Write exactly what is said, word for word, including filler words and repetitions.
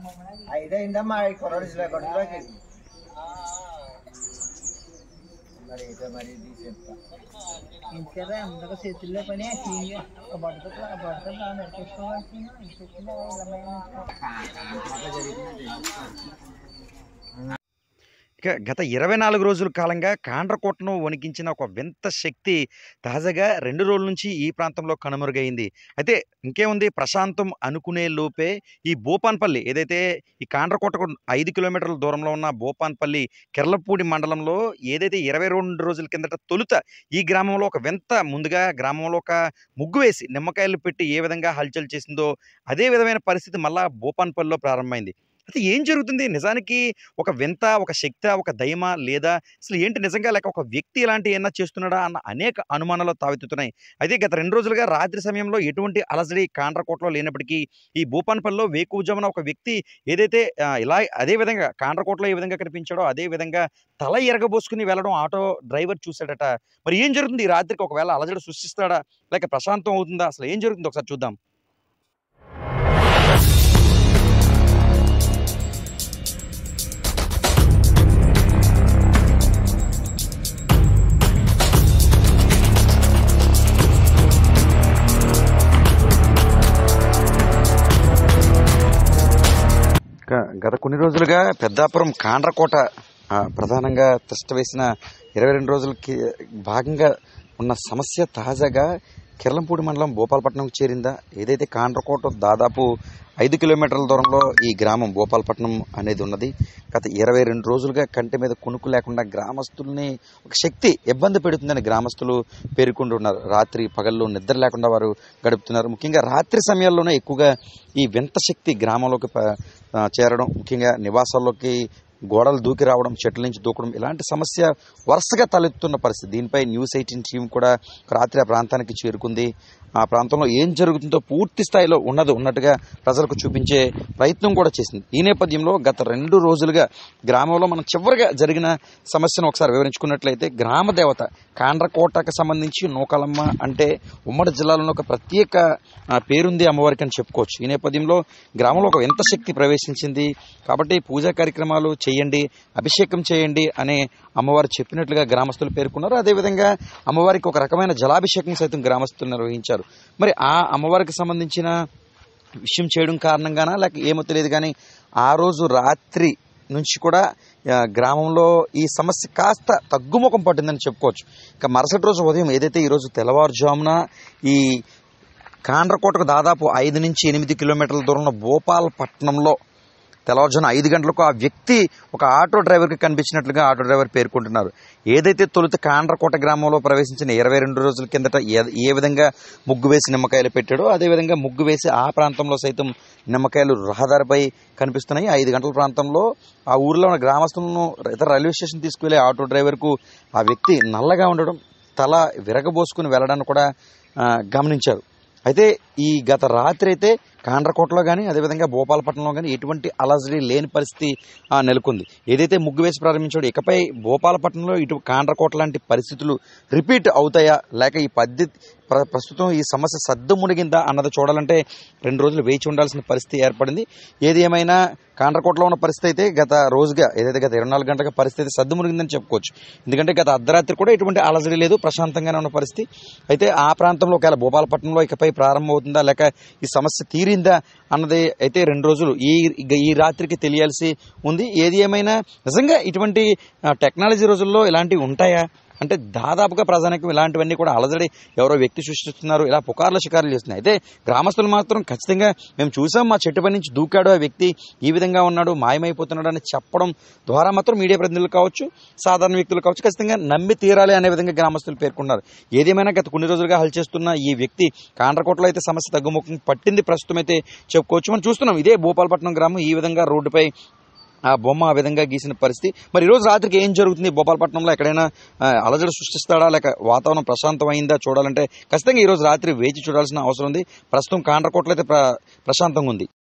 అయితే అయిందమ్మా కొరడు కొరడులోకి మరి అయితే మరి చెప్తా ఇంతగా అందరూ చేతుల్లో పని బట్టతో బట్టతో బాగా నడిపించుకోవాల్సింది ఇక గత ఇరవై నాలుగు రోజుల కాలంగా కాండ్రకోటను వణికించిన ఒక వింత శక్తి తాజాగా రెండు రోజుల నుంచి ఈ ప్రాంతంలో కనుమరుగైంది. అయితే ఇంకేముంది, ప్రశాంతం అనుకునే లోపే ఈ భూపాన్పల్లి ఏదైతే ఈ కాండ్రకోటకు ఐదు కిలోమీటర్ల దూరంలో ఉన్న భూపాన్పల్లి కెర్లపూడి మండలంలో ఏదైతే ఇరవై రెండు రోజుల కిందట తొలుత ఈ గ్రామంలో ఒక వింత ముందుగా గ్రామంలో ఒక ముగ్గు వేసి నిమ్మకాయలు పెట్టి ఏ విధంగా హల్చల్ చేసిందో అదే విధమైన పరిస్థితి మళ్ళా భూపాన్పల్లిలో ప్రారంభమైంది. అయితే ఏం జరుగుతుంది నిజానికి? ఒక వింత, ఒక శక్తి, ఒక దయమా, లేదా అసలు ఏంటి నిజంగా, లేక ఒక వ్యక్తి ఇలాంటి ఏమన్నా చేస్తున్నాడా అన్న అనేక అనుమానాలు తావెత్తుతున్నాయి. అయితే గత రెండు రోజులుగా రాత్రి సమయంలో ఎటువంటి అలజడి కాండ్రకోటలో లేనప్పటికీ ఈ భూపాన్పల్లిలో వేకువజామున ఒక వ్యక్తి ఏదైతే ఇలా అదే విధంగా కాండ్రకోటలో ఏ విధంగా కనిపించాడో అదే విధంగా తల ఎరగబోసుకుని వెళ్ళడం ఆటో డ్రైవర్ చూశాడట. మరి ఏం జరుగుతుంది ఈ రాత్రికి? ఒకవేళ అలజడి సృష్టిస్తాడా లేక ప్రశాంతం అవుతుందా? అసలు ఏం జరుగుతుంది ఒకసారి చూద్దాం. గత కొన్ని రోజులుగా పెద్దాపురం కాండ్రకోట ప్రధానంగా తిష్ట వేసిన ఇరవై రెండు రోజులకి భాగంగా ఉన్న సమస్య తాజాగా కిర్లంపూడి మండలం భూపాలపట్నంకు చేరిందా? ఏదైతే కాండ్రకోట దాదాపు ఐదు కిలోమీటర్ల దూరంలో ఈ గ్రామం భూపాలపట్నం అనేది ఉన్నది. గత ఇరవై రెండు రోజులుగా కంటి మీద కునుకు లేకుండా గ్రామస్తుల్ని ఒక శక్తి ఇబ్బంది పెడుతుందని గ్రామస్తులు పేర్కొంటున్నారు. రాత్రి పగళ్ళు నిద్ర లేకుండా వారు గడుపుతున్నారు. ముఖ్యంగా రాత్రి సమయాల్లోనే ఎక్కువగా ఈ వింత శక్తి గ్రామంలోకి చేరడం, ముఖ్యంగా నివాసాల్లోకి గోడలు దూకి రావడం, చెట్ల నుంచి దూకడం, ఇలాంటి సమస్య వరుసగా తలెత్తుతున్న పరిస్థితి. దీనిపై న్యూస్ ఎయిటీన్ టీం కూడా రాత్రి ఆ ప్రాంతానికి చేరుకుంది. ఆ ప్రాంతంలో ఏం జరుగుతుందో పూర్తి స్థాయిలో ఉన్నది ఉన్నట్టుగా ప్రజలకు చూపించే ప్రయత్నం కూడా చేసింది. ఈ నేపథ్యంలో గత రెండు రోజులుగా గ్రామంలో మనం చివరిగా జరిగిన సమస్యను ఒకసారి వివరించుకున్నట్లయితే, గ్రామ దేవత కాండ్రకోటకు సంబంధించి నూకాలమ్మ అంటే ఉమ్మడి జిల్లాలోని ఒక ప్రత్యేక పేరుంది అమ్మవారికి అని చెప్పుకోవచ్చు. ఈ నేపథ్యంలో గ్రామంలో ఒక వింత శక్తి ప్రవేశించింది కాబట్టి పూజా కార్యక్రమాలు చేయండి, అభిషేకం చేయండి అనే అమ్మవారు చెప్పినట్లుగా గ్రామస్తులు పేర్కొన్నారు. అదేవిధంగా అమ్మవారికి ఒక రకమైన జలాభిషేకం సైతం గ్రామస్తులు నిర్వహించారు. మరి ఆ అమ్మవారికి సంబంధించిన విషయం చేయడం కారణంగానా లేక ఏమో తెలియదు, కానీ ఆ రోజు రాత్రి నుంచి కూడా గ్రామంలో ఈ సమస్య కాస్త తగ్గుముఖం పట్టిందని చెప్పుకోవచ్చు. ఇక మరుసటి రోజు ఉదయం ఏదైతే ఈరోజు తెల్లవారుజామున ఈ కాండ్రకోటకు దాదాపు ఐదు నుంచి ఎనిమిది కిలోమీటర్ల దూరంలో భూపాలపట్నంలో తెల్లవారుజామున ఐదు గంటలకు ఆ వ్యక్తి ఒక ఆటో డ్రైవర్కి కనిపించినట్లుగా ఆటో డ్రైవర్ పేర్కొంటున్నారు. ఏదైతే తొలుత కాండ్రకోట గ్రామంలో ప్రవేశించిన ఇరవై రెండు రోజుల కిందట ఏ విధంగా ముగ్గు వేసి నిమ్మకాయలు పెట్టాడో అదేవిధంగా ముగ్గు వేసి ఆ ప్రాంతంలో సైతం నిమ్మకాయలు రహదారిపై కనిపిస్తున్నాయి. ఐదు గంటల ప్రాంతంలో ఆ ఊర్లో ఉన్న గ్రామస్తులను ఇతర రైల్వే స్టేషన్ తీసుకువెళ్లే ఆటో డ్రైవర్కు ఆ వ్యక్తి నల్లగా ఉండడం, తల విరగబోసుకుని వెళ్లడాన్ని కూడా గమనించారు. అయితే ఈ గత రాత్రి అయితే కాండ్రకోటలో కానీ అదేవిధంగా భూపాలపట్నంలో కానీ ఎటువంటి అలజడి లేని పరిస్థితి నెలకొంది. ఏదైతే ముగ్గు వేసి ప్రారంభించాడో ఇకపై భూపాలపట్నంలో ఇటు కాండ్రకోట లాంటి పరిస్థితులు రిపీట్ అవుతాయా లేక ఈ పద్ధతి ప్రస్తుతం ఈ సమస్య సద్దు మునిగిందా అన్నది చూడాలంటే రెండు రోజులు వేచి ఉండాల్సిన పరిస్థితి ఏర్పడింది. ఏది ఏమైనా కాండ్రకోటలో ఉన్న పరిస్థితి అయితే గత రోజుగా ఏదైతే గత ఇరవై నాలుగు గంటల పరిస్థితి సద్దు మునిగిందని చెప్పుకోవచ్చు. ఎందుకంటే గత అర్ధరాత్రి కూడా ఎటువంటి అలజడి లేదు, ప్రశాంతంగానే ఉన్న పరిస్థితి. అయితే ఆ ప్రాంతంలో ఒకవేళ భూపాలపట్నంలో ఇకపై ప్రారంభమవుతుందా లేక ఈ సమస్య తీరిందా అన్నది అయితే రెండు రోజులు ఈ ఈ రాత్రికి తెలియాల్సి ఉంది. ఏది ఏమైనా నిజంగా ఇటువంటి టెక్నాలజీ రోజుల్లో ఇలాంటివి ఉంటాయా అంటే దాదాపుగా ప్రజానికి ఇలాంటివన్నీ కూడా అలజడి ఎవరో వ్యక్తి సృష్టిస్తున్నారు, ఇలా పుకార్ల షికారులు చేస్తున్నాయి. అయితే గ్రామస్తులు మాత్రం ఖచ్చితంగా మేము చూసాం, మా చెట్టుపై నుంచి దూకాడు ఆ వ్యక్తి, ఈ విధంగా ఉన్నాడు, మాయమైపోతున్నాడు అని చెప్పడం ద్వారా మాత్రం మీడియా ప్రతినిధులు కావచ్చు, సాధారణ వ్యక్తులు కావచ్చు, ఖచ్చితంగా నమ్మి తీరాలి అనే విధంగా గ్రామస్తులు పేర్కొన్నారు. ఏదేమైనా గత కొన్ని రోజులుగా హల్ చేస్తున్న ఈ వ్యక్తి కాండ్రకోటలో అయితే సమస్య తగ్గుముఖం పట్టింది ప్రస్తుతం అయితే చెప్పుకోవచ్చు. మనం చూస్తున్నాం ఇదే భూపాలపట్నం గ్రామం ఈ విధంగా రోడ్డుపై ఆ బొమ్మ ఆ విధంగా గీసిన పరిస్థితి. మరి ఈరోజు రాత్రికి ఏం జరుగుతుంది భూపాలపట్నంలో, ఎక్కడైనా అలజడి సృష్టిస్తాడా లేక వాతావరణం ప్రశాంతమైందా చూడాలంటే ఖచ్చితంగా ఈరోజు రాత్రి వేచి చూడాల్సిన అవసరం ఉంది. ప్రస్తుతం కాండ్రకోటలో అయితే ప్రశాంతంగా ఉంది.